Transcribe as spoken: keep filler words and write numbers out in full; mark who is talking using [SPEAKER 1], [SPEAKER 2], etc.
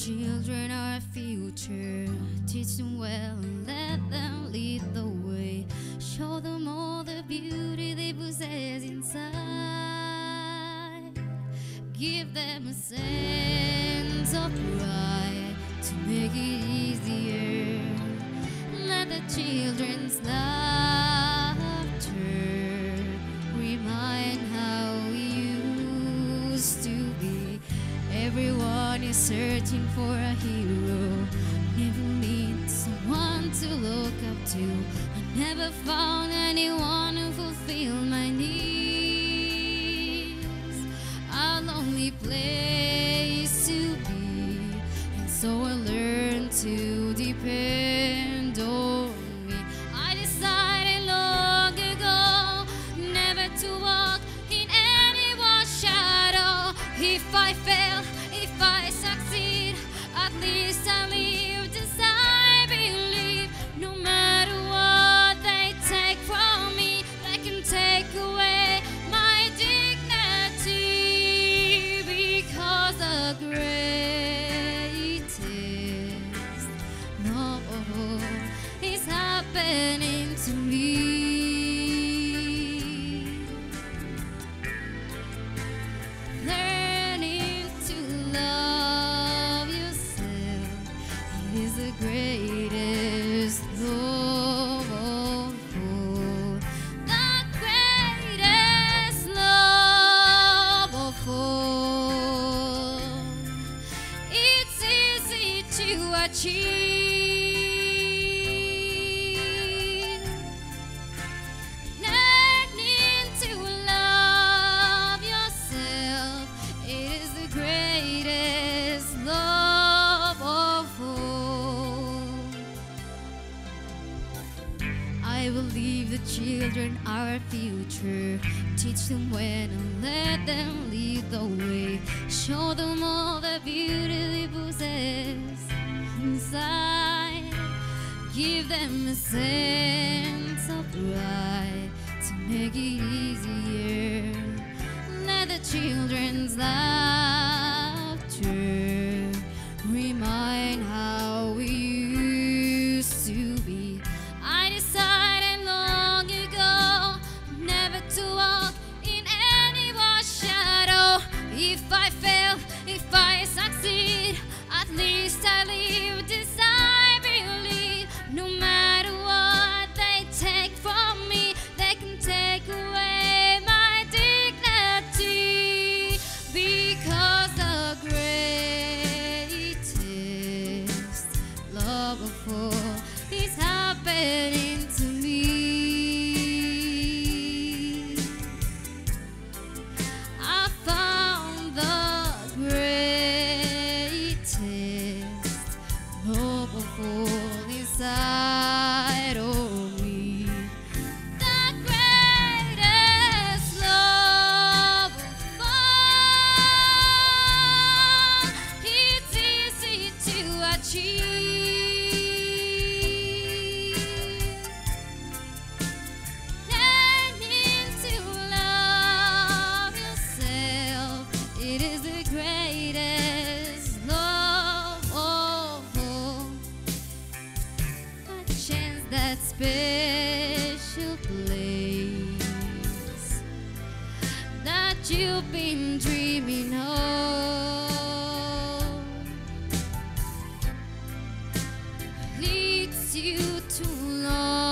[SPEAKER 1] children are our future. Teach them well and let them lead the way. Show them all the beauty they possess inside. Give them a sense of pride to make it easier. Let the children's laughter remind how we used to be. Everyone is searching for a hero. Never meet someone to look up to. I never found anyone who fulfilled my needs. A lonely place to be, and so I learned to depend on me. I decided long ago never to walk in anyone's shadow. If I fail, if I succeed, at least I lived as I believe. No matter what they take from me, they can take away my dignity, because the greatest love is happening to me. Learning to love yourself is the greatest love of all. The greatest love of all. It's easy to achieve. Learning to love yourself, it is the greatest love of all. I believe the children are our future. Teach them when and let them lead the way. Show them all the beauty they possess inside. Give them a sense of pride to make it easier. Let the children's laughter remind how we used to be. I decided long ago never to walk in anyone's shadow. If I fail, if I succeed, at least I lived as I believe. No matter what they take from me, they can take away my dignity, because the greatest love of all is happening to me. I found the greatest love of all inside of me. The greatest love of all. It's easy to achieve. Learning to love yourself, it is the greatest love of all. A chance, that special place that you've been dreaming of, leads you to love.